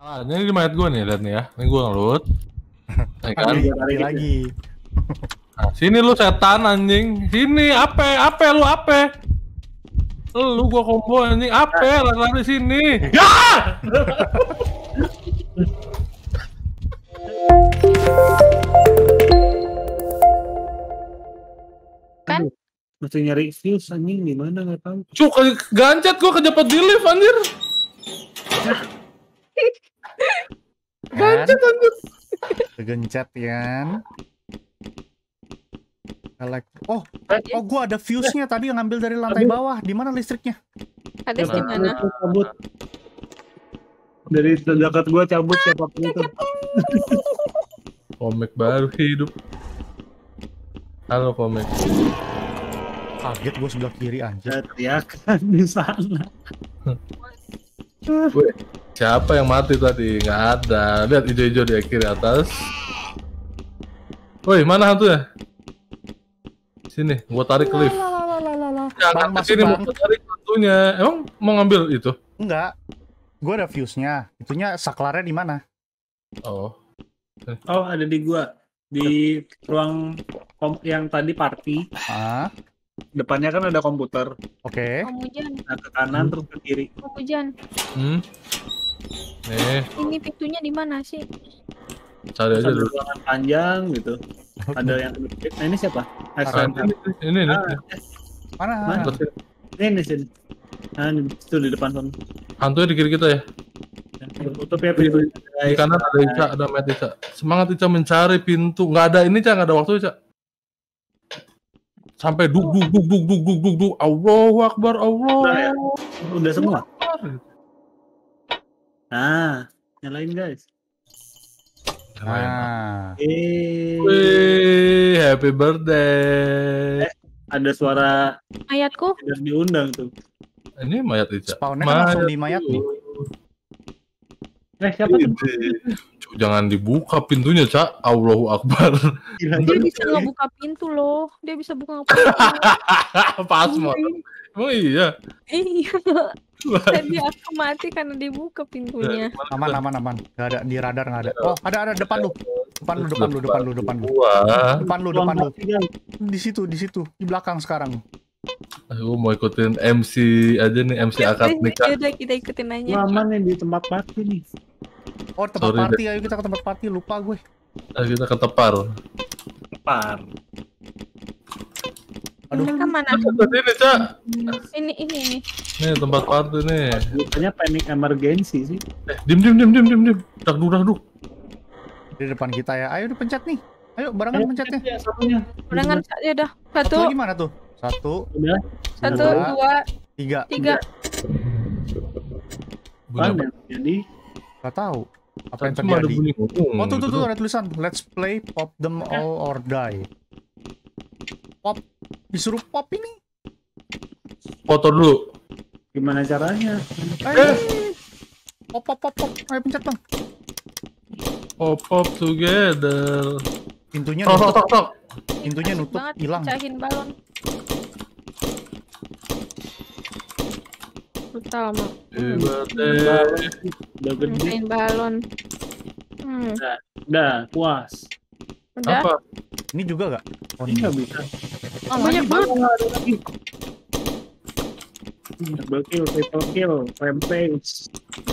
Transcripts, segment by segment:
Ini mayat gue nih, lihat nih ya. Ini gue ngelut. Ya kan? Lagi. Nah, sini lu setan anjing. Sini ape lu ape. Lu gua combo anjing ape lari sini. Ya! Kan? Mesti nyari views anjing di mana nggak tahu. Cuk, gancet gua kejepit di lift anjir. Gancet anjir. Kegencet kan. Oh, gua ada fuse-nya tadi yang ngambil dari lantai bawah. Di mana listriknya? Hades di mana? Cabut. Dari dekat gua cabut siapapun itu. Komik baru hidup. Halo komik. Kaget gua sebelah kiri anjir. Teriakan di sana. Weh, siapa yang mati tadi? Nggak ada. Lihat hijau-hijau di kiri atas. Woi, mana hantunya? Sini, gua tarik ke lift. Jangan kesini mau tarik hantunya. Emang mau ngambil itu? Enggak. Gua ada fuse-nya. Itunya saklarnya di mana? Oh. Oh, ada di gua. Di ruang yang tadi party. Ah, Depannya kan ada komputer. oke. Om Hujan, Nah, ke kanan terus ke kiri. Om Hujan. Nih, Ini pintunya di mana sih? cari aja Ada dulu. ruangan panjang gitu. Ada yang nah ini siapa? Ah, ini. Mana? Mana? Ini sini. Nah, itu di depan sana. Hantunya di kiri kita ya. Tutup ya pintu. Di kanan ada Ica, ada Matt Ica. Semangat Ica mencari pintu. Nggak ada ini, Ica, nggak ada waktu, Ica. Sampai duk. Allahu Akbar, Allah. Udah semua. Nah, nyalain guys. Nah, Wih, happy birthday. Ada suara Mayatku? tidak diundang tuh. Ini mayat Ica. spawnnya kan langsung di mayat nih. Siapa tuh? Cuk, jangan dibuka pintunya, Cak. Allahu Akbar. Gila, Dia bisa ngebuka pintu loh. Dia bisa buka pintu. Pas mau. Oh iya. Iya. Tadi aku mati karena dibuka pintunya. Aman. Gak ada di radar, nggak ada. Oh, ada depan lu. Depan lu. Wah, Depan lu. Di situ, di belakang sekarang. aku mau ikutin MC aja nih, MC akad nikah. Yaudah kita ikutin aja. aman nih di tempat party nih. Oh, tempat Sorry, party. Ayo kita ke tempat party. Lupa gue. Kita ketepar. Par. Aduh. Ini kan mana? Tadi nih, Cak. Ini. Nih tempat party nih. Bukannya panic emergency sih. Dim. Dagduk. Di depan kita ya. Ayo dipencet nih. Ayo barengan pencetnya. Ya, satunya. Barengan saja dah. Satu Satu, lagi mana tuh? Satu, Udah. satu, Dua. dua, tiga. tiga. Bunyi apa? Mana? Jadi Gak tahu apa yang Cuma ada terjadi. bunyi ngomong. Oh tuh ada tulisan let's play pop them all or die. Pop, disuruh pop ini. Foto dulu. gimana caranya? Ayo. Pop. Ayo pencet bang. Pop together. Pintunya Tok. nutup. Pintunya nutup, Banget hilang. pecahin balon. Brutal mah. Happy birthday. Udah gede. Pecahin balon. Udah puas. Udah. Apa? Ini juga gak? Oh, Ini nggak bisa. Oh, Banyak banget. Ada lagi. Double kill, triple kill, rampage.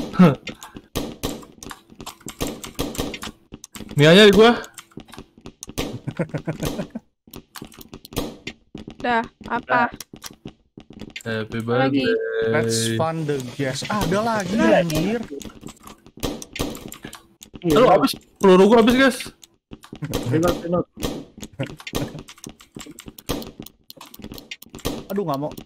Mianya di gua. Udah. Apa? Happy Lagi. birthday. Let's fund the gas. Ah, ada lagi anjir. Halo, habis peluru gua habis, guys. Reload. Aduh, nggak mau.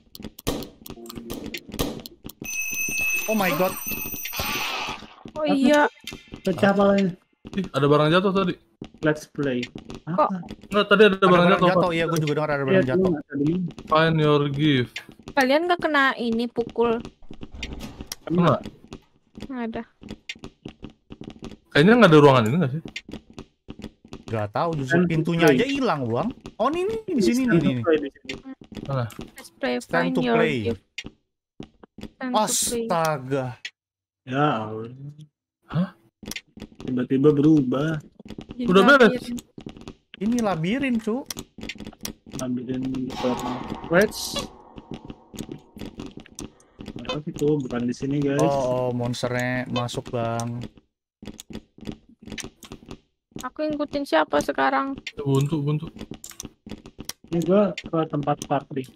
Oh my god. Oh iya. Pecah palanya. Ih, ada barang jatuh tadi. Let's play. Kok? Enggak, tadi ada Ada barang barang jatuh. jatuh. Pak. Iya, gue juga dengar ada Iya, barang jatuh. Find your gift. Kalian gak kena ini pukul? Enggak. Nggak ada. Kayaknya nggak ada ruangan ini nggak sih? Gak tahu, justru pintunya aja hilang, Bang. Oh, ini di sini nih. Mana? Let's play Stand find to your play. gift. Stand to play. Astaga. Ya Allah. Hah? tiba-tiba berubah. Jadi Udah beres? labirin. Ini labirin, cu. Ambilin Wait. Apa itu? Bukan di sini guys. Oh, monsternya masuk, Bang. Aku ngikutin siapa sekarang? Buntu. Ini gua ke tempat party.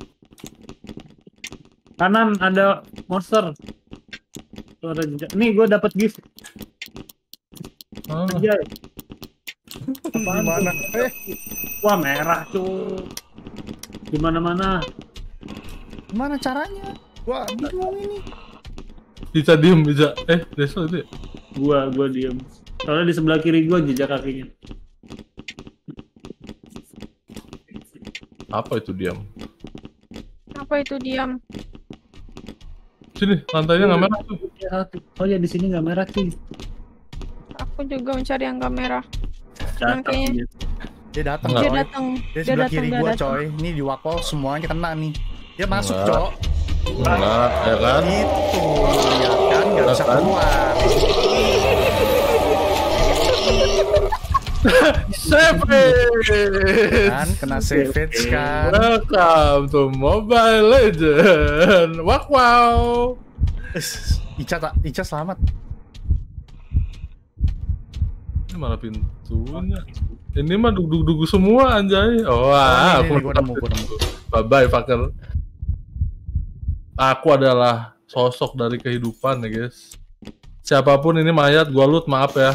Kanan ada monster. Tuh ada jejak. Nih gua dapat gift. Ah, Aja. Gimana? Wah merah tuh. Di mana-mana. Gimana caranya? Gua bingung ini. bisa diem bisa. Deso itu ya? Gua diem. Soalnya di sebelah kiri gua jejak kakinya. Apa itu diam? Apa itu diam? Sini, lantainya nggak merah tuh. Oh ya di sini nggak merah cuy. Aku juga mencari yang gak merah. Datang Kayaknya- dia. Dia datang, Enggak. Dia coy. datang. Dia Dia sebelah datang. kiri Dia gua, datang. coy. Ini di wakol semuanya kena nih. Dia masuk, Enggak. cok. Enggak, ya kan? Itu, ya kan? Nggak bisa Kan? keluar. Savage! Kan, kena savage kan. Welcome to Mobile Legend. Wow. Ica selamat. Ini malah pintunya. Ini mah duduk-duduk semua anjay. Oh, wah, ini gua nemu. Bye-bye, fucker. Aku adalah sosok dari kehidupan ya, guys. Siapapun ini mayat, gua loot, maaf ya.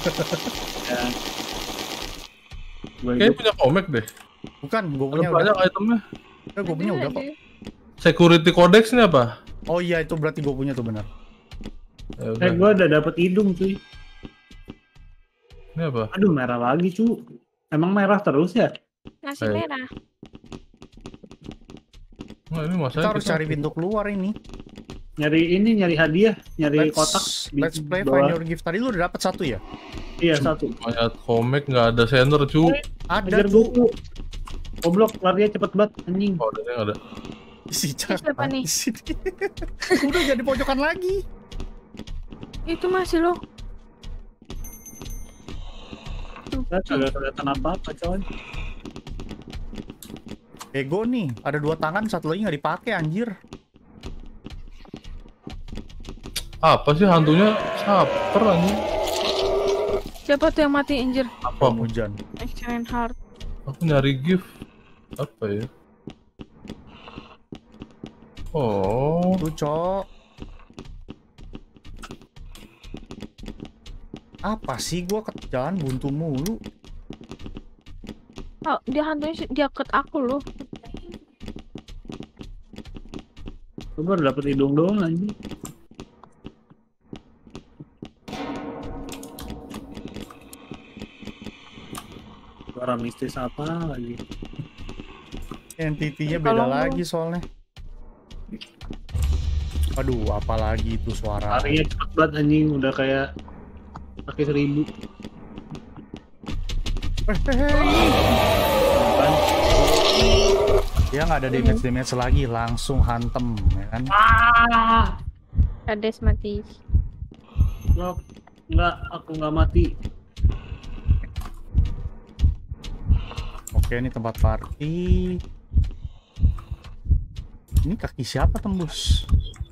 Gua Kayaknya hidup. punya komik deh. Bukan, gua Ada punya udah. banyak itemnya. Gua punya udah kok. Security Codex ini apa? Oh iya, itu berarti gua punya tuh benar. Ya udah. Gua udah dapet hidung cuy. Ini apa? Aduh merah lagi cu. Emang merah terus ya? Nasi merah. Nah, ini Kita masanya harus cari pintu keluar ini. Nyari hadiah, nyari kotak. di Let's play bawah. find your gift. Tadi lu udah dapet satu ya? Iya satu. mayat komik nggak ada sender cu. Ada Ajar tuh. buku. Goblok larinya cepet banget anjing. Oh, ada nggak ada. Si Ica. Siapa nih? di sini. Udah jadi pojokan lagi. Itu masih lo. Gak kelihatan apa-apa coy. Ego nih, ada 2 tangan, satu lagi nggak dipakai anjir. Apa sih hantunya? Saper anjing. Siapa tuh yang mati anjir? Apa? Hujan. Excellent Heart. Aku nyari gift. Apa ya? Oh, Tuh, Cok. Apa sih gua ke jalan buntu mulu? Oh, dia hantunya dia ket aku loh. Gue baru dapet hidung doang anjing. Suara mistis apa lagi? Entity-nya beda Tolong lagi soalnya. Aduh, apalagi itu suara. Larinya cepet banget anjing, udah kayak kaki 1000. Kan? Dia nggak ada damage lagi, langsung hantem, ya kan? Ah! Kades mati. Enggak, aku nggak mati. Oke, ini tempat party. Ini kaki siapa tembus?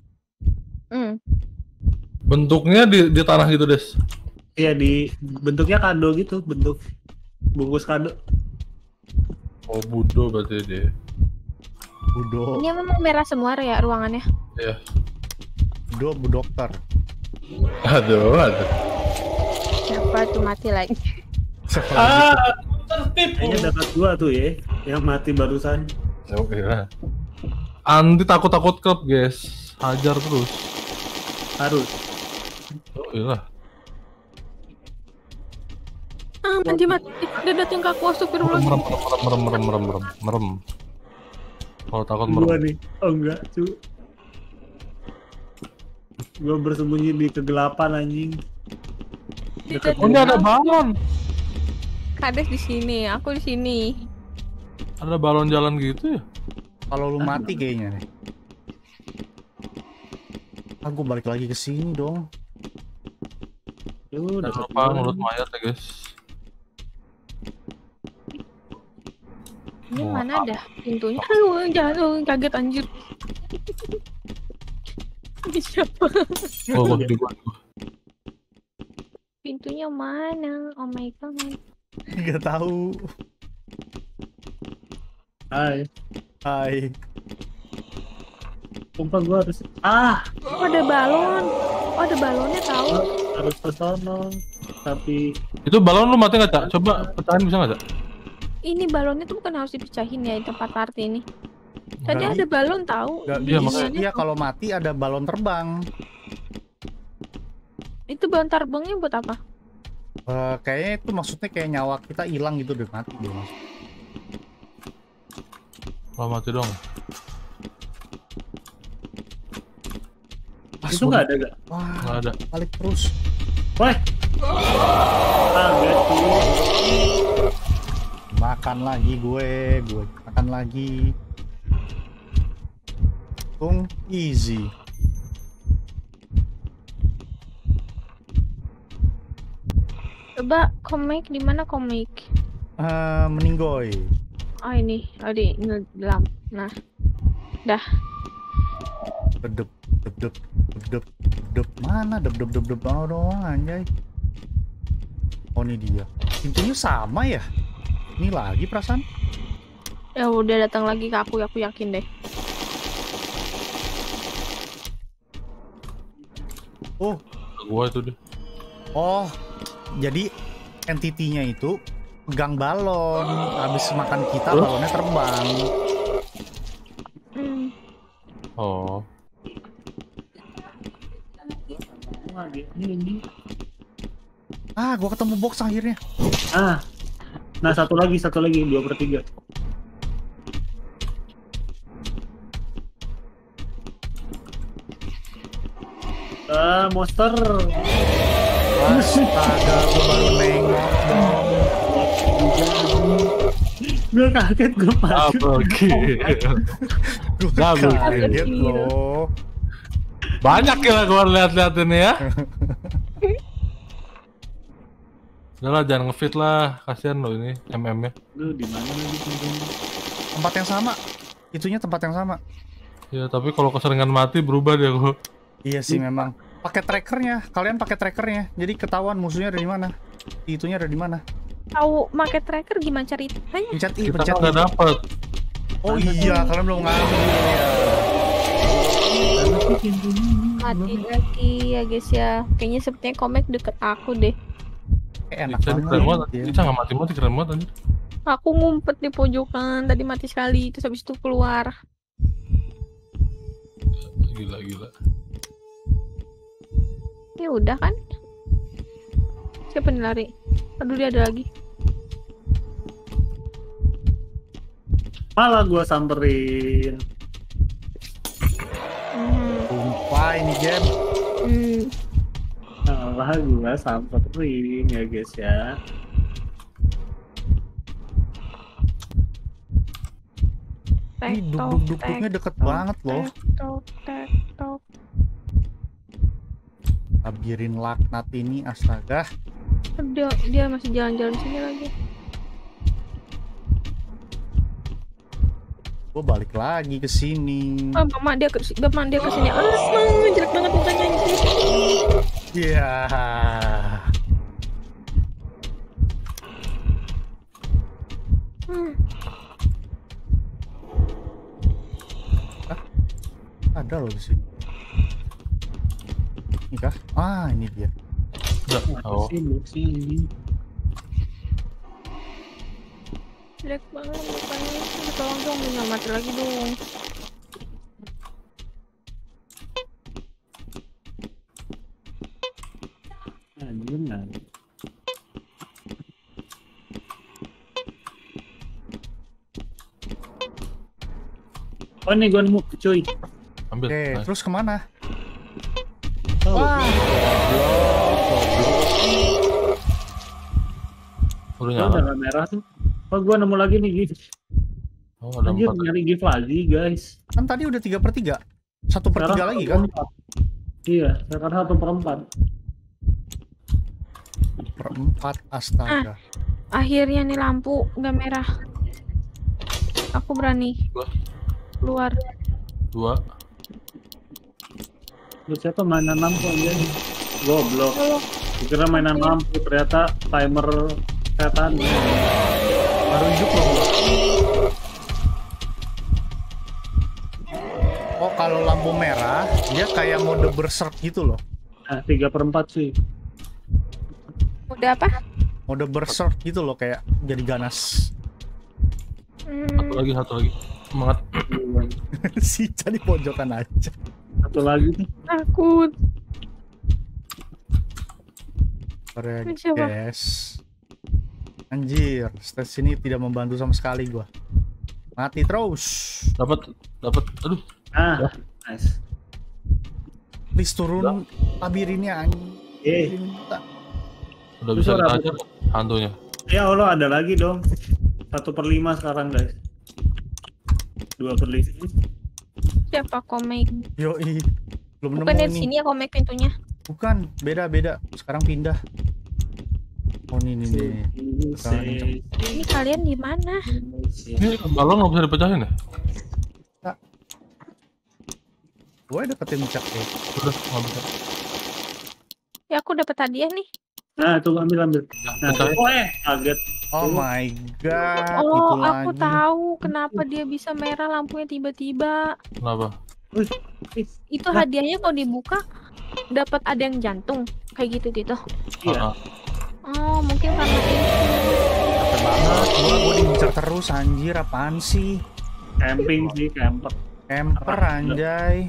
bentuknya di tanah gitu, Des. Iya di bentuknya kado gitu, bentuk bungkus kado. Oh, Budo berarti dia. Budo, Ini memang merah semua ya ruangannya. Iya. Bu dokter. Aduh. Siapa tuh mati lagi? Siapa lagi? Kayaknya dapat 2 tuh ya, yang mati barusan. Oke lah. Anti takut-takut klub, guys. Hajar terus. Harus. Oh, iya. Ah, mati mati. Dia datang ke aku, astagfirullahaladzim. Merem. Kalau takut Gua merem. nih. Oh enggak, cu. Gua bersembunyi di kegelapan anjing. Deket Oh, ini ada balon. Kades di sini, aku di sini. Ada balon jalan gitu ya? Kalau lu mati kayaknya nih. Aku balik lagi ke sini dong. Tuh, Jangan dapat lupa dua. nurut mayat ya guys. Ini Oh, mana dah pintunya? Aduh, jangan kaget anjir. Ini siapa? Oh, gua di gua. Pintunya mana? Oh my god. Nggak tahu. Hai. Hai. Sumpah gua harus Oh, ada balon. Oh, ada balonnya tahu. harus ke sono. Tapi Itu balon lu mati nggak, Cak? Coba pecahin bisa nggak, Cak? Ini balonnya tuh bukan harus dipecahin ya di tempat party ini. Tadi Nggak ada balon tahu. Nggak Di Iya, bisa. makanya. iniannya Iya tuh. kalau mati ada balon terbang. Itu balon terbangnya buat apa? Kayaknya itu maksudnya kayak nyawa kita hilang gitu deh, mati deh mas. Kalau mati dong. itu nggak ada gak? Wah, Nggak ada. balik terus. Woi. Kaget tuh. Makan lagi gue makan lagi. Tung easy. Coba komik di mana komik? Meninggoy. Oh ini, di dalam. Nah, dah. Dedep dedep dedep dedep mana dedep dedep dedep doang anjay. Oh ini dia. Pintunya sama ya? Ini lagi perasaan. Ya udah datang lagi ke aku yakin deh. Oh, Gua itu deh. oh. Jadi entitinya itu pegang balon. Habis makan kita balonnya terbang. Hmm. Oh. Wah, ini. Ah, gua ketemu box akhirnya. Nah satu lagi 2/3. Monster. Astaga, gua baru nengok dong. Gue kaget gue maju. Double kill. Gua Double kaget kill. loh. Banyak ya gua lihat-lihat ini ya. Udahlah jangan ngefit lah, kasihan lo ini MM-nya. Lu di mana lagi pintunya? Tempat yang sama. Itunya tempat yang sama. Ya tapi kalau keseringan mati berubah dia gua. Iya sih memang. Pakai trackernya. Kalian pakai trackernya. Jadi ketahuan musuhnya ada di mana. Itunya ada di mana. Tahu market tracker gimana ceritanya? Pencet I, Kita pencet kan I. nggak dapet. Oh iya, kalian belum ngambil ya. Mana sih pintunya? Mati lagi ya guys ya. Kayaknya sepertinya komik deket aku deh. Enak Bisa keren banget. banget. Bisa nggak mati-mati keren banget anjir. Aku ngumpet di pojokan tadi mati sekali terus habis itu keluar. Gila. Ya udah kan? Siapa nih lari? Aduh dia ada lagi. Malah gua samperin. Sumpah ini game. Malah gua samperin ya guys ya. Ini duk-duk-duknya deket banget loh. Tok. Labirin laknat ini, astaga. Dia masih jalan-jalan sini lagi. Gue balik lagi ke sini. Oh, mama dia ke sini. Jelek banget mukanya anjir. Iya. Ada loh di sini. Ini kah? Ah, ini dia. Udah. Oh. Sini. Jelek banget mukanya. Tolong dong, jangan mati lagi dong. Anjir. Oh nih gua nemu cuy. Ambil. Oke, Nice. terus kemana? Oh, Wah, Udah oh, nyala. darah merah tuh. Oh gua nemu lagi nih gift. Oh ada Anjir 4. nyari gift lagi guys. kan tadi udah 3/3. 1/3 lagi kan? Iya, sekarang 1/4. 4, astaga. Akhirnya nih lampu nggak merah. Aku berani Gua. keluar. 2. Lu siapa mainan lampu aja nih? Goblok. Halo. Kira mainan lampu, ternyata timer setan. Baru hidup loh gua. Oh kalau lampu merah dia kayak mode berserk gitu loh. Nah, 3/4 sih. Udah apa? Mode berserk gitu loh, kayak jadi ganas. Satu lagi. Semangat. Si jadi pojokan aja. Satu lagi nih. Takut. Siapa? Yes. Anjir, stage ini tidak membantu sama sekali gua. Mati terus. Dapat. Aduh. Ah, nice. Please turun labirinnya anjing. Udah bisa Suara kita ajar hantunya. Ya Allah, ada lagi dong. 1/5 sekarang guys. 2/5. Siapa komik? Yoi. Belum Bukan nemu dari nih. sini ya komik pintunya. Bukan, beda. Sekarang pindah. Oh ini nih. Ini kalian di mana? Ini balon nggak bisa dipecahin ya? Gue deketin cak ya. Udah nggak bisa. Ya aku dapat hadiah nih. Nah, tuh ambil. Nah, Pecahin. kaget. Oh my god. Oh, itu aku lagi. tahu kenapa dia bisa merah lampunya tiba-tiba. Kenapa? Itu hadiahnya kalau dibuka dapat ada yang jantung kayak gitu gitu. Iya. Oh, mungkin karena itu. Capek banget. Gue diincar terus anjir, apaan sih? Camping sih, camper. Camper anjay.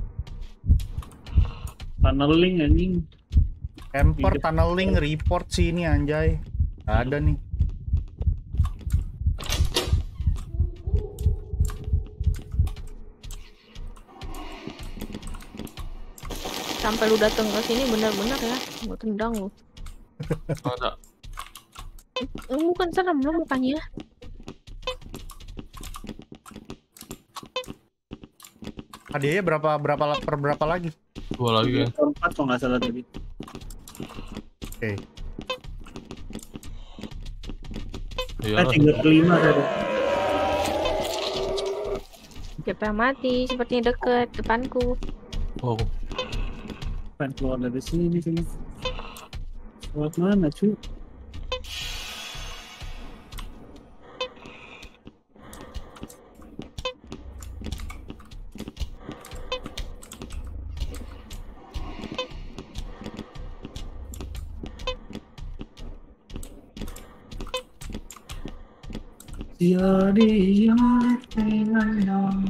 Tunneling anjing. Camper, tunneling, report sih ini anjay. Gak ada nih. Sampai lu datang ke sini benar-benar ya, gua tendang lu. Nggak ada. Bukan serem lu mukanya. Hadiahnya berapa lagi? 2 lagi kan. 4 kalau nggak salah tadi. Oke. Iya. 3/5 tadi. Siapa yang mati? Sepertinya deket depanku. Oh, Pengen keluar dari sini. Lewat mana cuy? Jadi yang dengan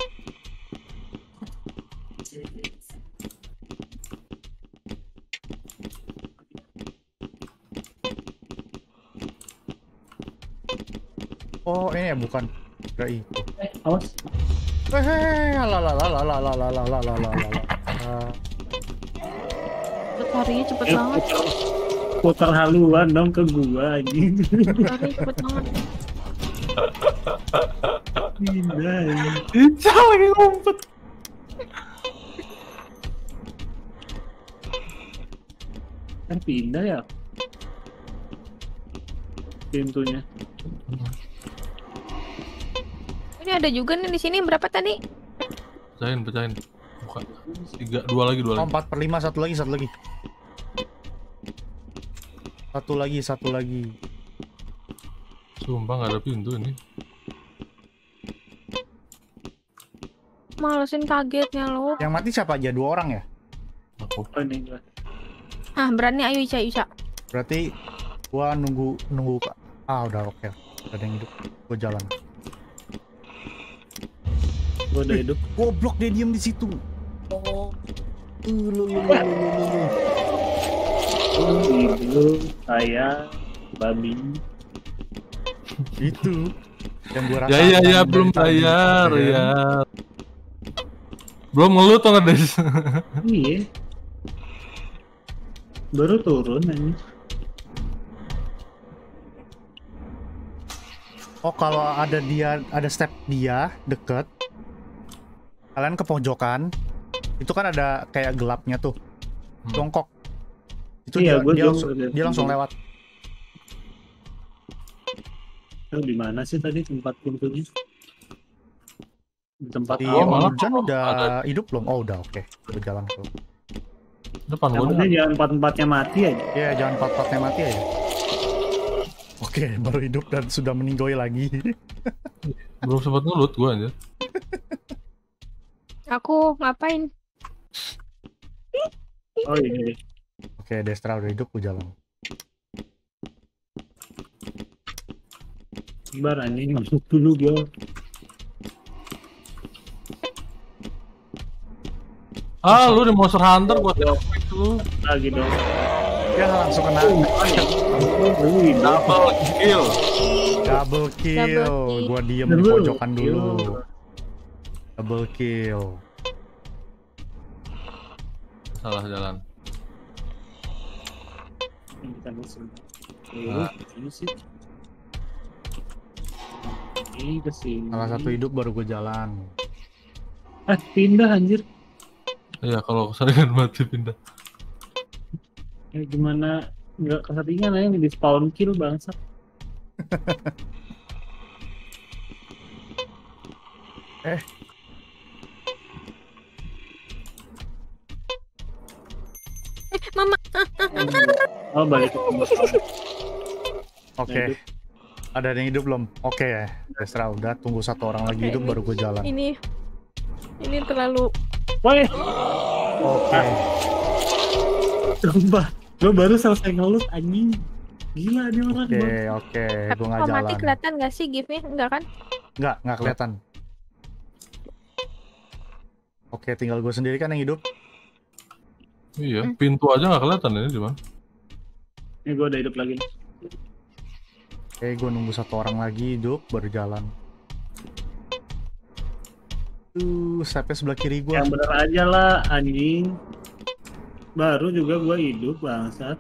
Oh ini ya bukan. Kira itu. awas. Larinya cepet banget. Putar haluan dong ke gua anjing. Lari cepet banget. Pindah ya. Ica lagi ngumpet. Kan pindah ya pintunya. Ini ada juga nih di sini berapa tadi? Pecahin. Buka. 2 lagi. Oh 4/5, satu lagi. Satu lagi. Sumpah nggak ada pintu ini. Malesin kagetnya lo. Yang mati siapa aja? 2 orang ya? Aku. Oh ini gua. Ah, berani ayo Ica. Berarti gua nunggu Kak. Udah oke. Ada yang hidup. Gua jalan. Gua udah hidup. Goblok dia diem di situ. Oh. Lu. Ibu, saya, babi. Itu yang gua rasakan. Ya dari belum tadi, bayar kan? ya. Belum ngelut tuh nggak Des? Iya. Baru turun aja. Oh kalau ada step dia deket, kalian ke pojokan, itu kan ada kayak gelapnya tuh, jongkok. Itu Iya, dia langsung lewat. Itu di mana sih tadi tempat pintunya? Di tempat Di Oh, malah Ojan udah ada. hidup belum? Oh udah, oke. Udah jalan tuh. Depan Yang gue penting jangan empat-empatnya mati aja. Ya jangan pat-patnya mati aja. Oke, baru hidup dan sudah meninggoy lagi. belum sempat ngelut gue aja. Aku ngapain? Oh iya. Oke, Destra udah hidup, gue jalan. Bar anjing masuk dulu gue. Ah, lu di Monster Hunter buat efek lu. Lagi dong. Ya langsung kena Double kill. double kill. kill. Gua diem di pojokan dulu. Double kill. Salah jalan. Kita musuh. Nah. Ini sih. Ini kesini. Salah satu hidup baru gue jalan. Pindah anjir. Iya, kalau keseringan mati pindah. Gimana nggak keseringan aja di spawn kill bangsa. Mama. Oh balik ke tempat awal. Oke. Hidup. Ada yang hidup belum? Oke, Destra udah. Tunggu satu orang lagi Oke, hidup baru gue jalan. Ini terlalu. Woi, Oke. sumpah. Gue baru selesai ngelut anjing. Gila nih orang. Oke, Bang. oke. Tapi Gue nggak kalau mati jalan. kelihatan nggak sih gif-nya? Enggak kan? Nggak kelihatan. Oke, tinggal gue sendiri kan yang hidup. Iya, pintu aja nggak kelihatan ini di mana. Ini gue udah hidup lagi. Oke, gue nunggu satu orang lagi hidup baru jalan. Sampai sebelah kiri gue. Yang bener aja lah anjing. Baru juga gue hidup bangsat.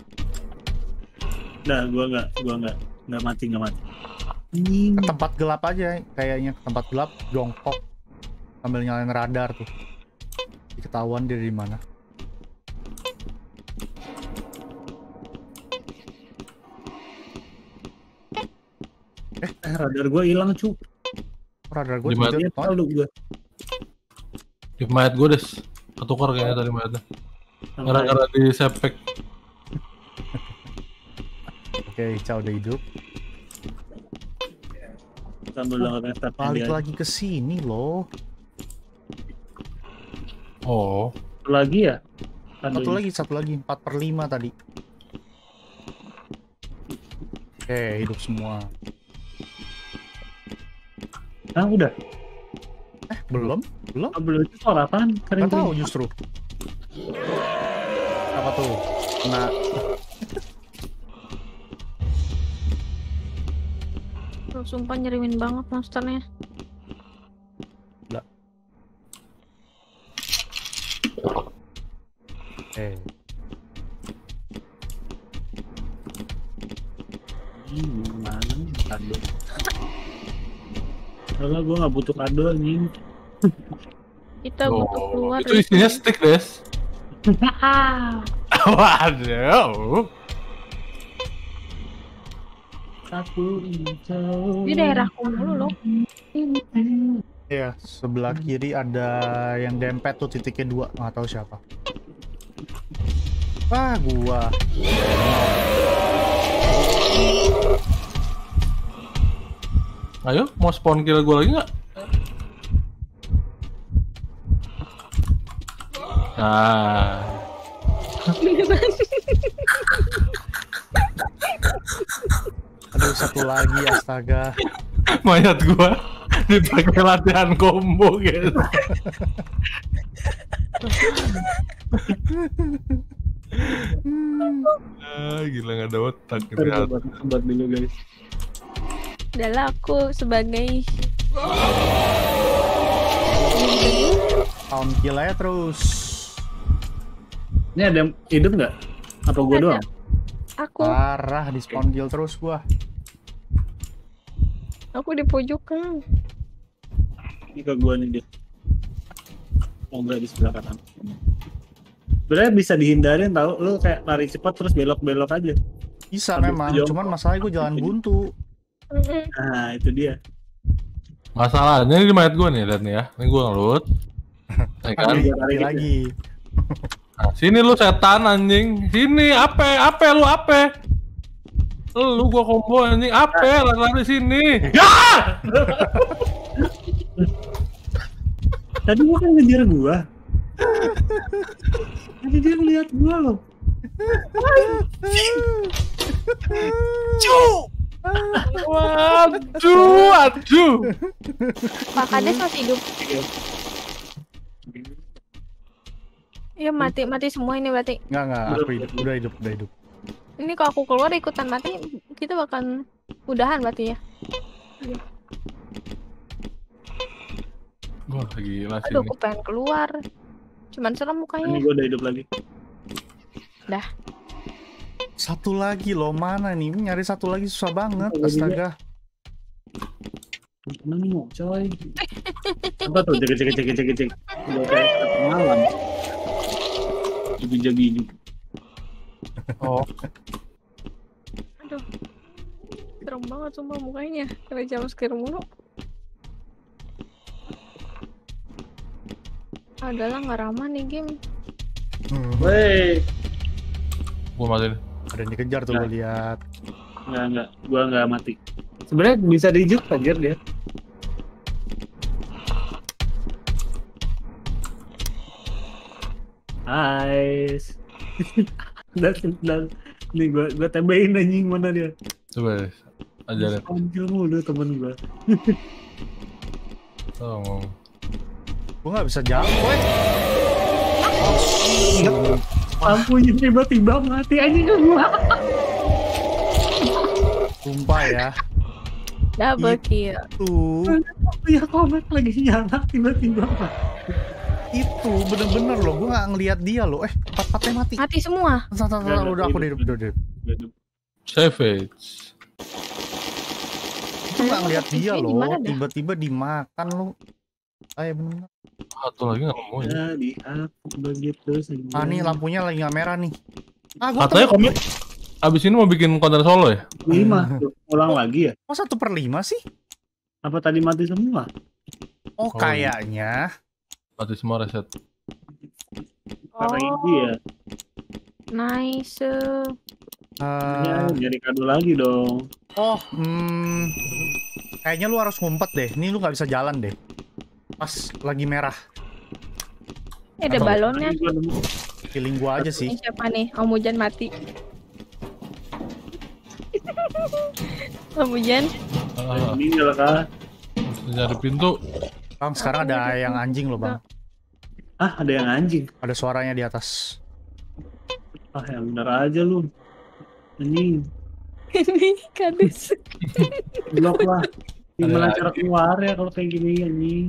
Dah gue nggak mati. Anjing. Ke tempat gelap aja, kayaknya ke tempat gelap, jongkok sambil nyalain radar tuh. Ketahuan dia di mana. Radar gue hilang cu. Radar gue Di mana? Dia tahu gue. Di mayat gue des. Ketukar kayaknya tadi mayatnya. Gara-gara di sepek. Oke, Ica udah hidup. Sambil lawan start Balik lagi ke sini loh. Oh, lagi ya. Satu lagi 4/5 tadi. Oke, hidup semua. Ah udah. Belum Belum itu soal apaan? Keren nggak tahu justru. Apa tuh? Nah, Oh, sumpah nyerimin banget monsternya. Mana kado? Kalau gue nggak butuh kado anjing. Kita butuh keluar. Itu isinya stick des. Waduh. Aku jauh. Di daerahku dulu loh. ya sebelah kiri ada yang dempet tuh titiknya 2, nggak tahu siapa. Ah, gua. Ayo, mau spawn kill gue lagi nggak? Nah, Aduh, satu lagi, astaga. mayat gue dipakai latihan combo gitu. Gila nggak ada otak gitu. Sobat dulu guys. Adalah aku sebagai Count kill aja terus. Ini ada yang hidup nggak? Apa gue Ada. doang? aku Parah, di spawn kill terus gua. di pojokan. Ini ke gue nih dia. Oh enggak, di sebelah kanan. Sebenarnya bisa dihindarin tau, lu kayak lari cepat terus belok-belok aja. Bisa Ambil memang, jongkok. cuman masalahnya gua jalan buntu. Nah, itu dia. Masalahnya ini mayat gue nih, lihat nih ya. Ini gue ngelut. Ya kan? Mati lagi. Nah, sini lu setan anjing. Sini ape lu ape. Lu gua combo anjing ape lari sini. Ya! Tadi gua kan ngejar gua. Tadi dia ngeliat gua loh. Waduh. Pak Kades masih hidup. Iya mati semua ini berarti. Enggak, aku hidup, udah hidup. Ini kalau aku keluar ikutan mati, kita bakal udahan berarti ya. Wah gila sih Aduh, ini. aku pengen keluar. Cuman serem Ini mukanya. gua udah hidup lagi. Dah. Satu lagi loh, mana nih? Nyari satu lagi susah banget, astaga. Mana mau coy? Apa tuh cek. Udah kayak malam. Jaga-jaga. Oh, Aduh. Serem banget sumpah mukanya. Kena jumpscare mulu. Adalah nggak ramah nih game. Wey, gua mati. Ada yang dikejar tuh, gue lihat. enggak, gua enggak mati. Sebenarnya bisa dijuk anjir dia. Nice. dan nih gua tembakin anjing mana dia. Coba deh, ajarin. Anjir mulu temen gua. Tolong. Gue nggak bisa jalan, boy. Lampunya tiba-tiba mati anjing gua. Sumpah ya. Double kill. Tuh, Ya komet lagi nyala tiba-tiba mati. itu bener-bener loh. Gue nggak ngelihat dia loh. Empat-empatnya mati. Mati semua. Udah aku udah hidup. Savage. Itu nggak ngelihat dia Di loh. mana dah? Tiba-tiba dimakan lo. Ayo bener. Satu lagi nggak mau ya. Jadi aku begitu saja. Ah nih lampunya lagi nggak merah nih. Ah gue Katanya komit. Abis ini mau bikin konten solo ya? 5 tuh, ulang lagi ya? kok 1/5 sih? Apa tadi mati semua? Oh Oh, kayaknya. Mati semua reset. Karena Oh. ini ya. Nice. Ya, nyari kado lagi dong. Oh, kayaknya lu harus ngumpet deh. Nih lu nggak bisa jalan deh. Pas lagi merah. Ada Atau- balonnya. Tadi gua nemu. Feeling gua aja sih. Ini siapa nih? Om Hujan mati. Om Hujan. Meninggal kah? Nyari pintu. Bang, sekarang ada yang anjing loh, Bang. Ah, ada yang anjing. Ada suaranya di atas. Ah, yang bener aja lu. Anjing. Ini Kades. Blok lah. Gimana Ada cara keluar ya kalau kayak gini anjing?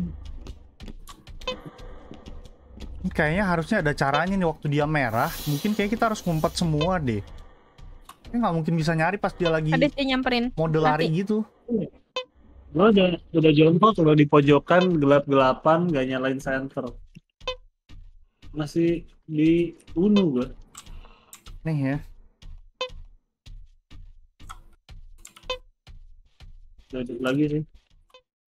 Ini kayaknya harusnya ada caranya nih waktu dia merah. Mungkin kayak kita harus ngumpet semua deh. Ini nggak mungkin bisa nyari pas dia lagi Kades dia nyamperin. mode lari gitu. Gua udah jongkok, udah di pojokan, gelap-gelapan, gak nyalain senter. Masih di bunuh gua. Nih ya. Udah hidup lagi sih.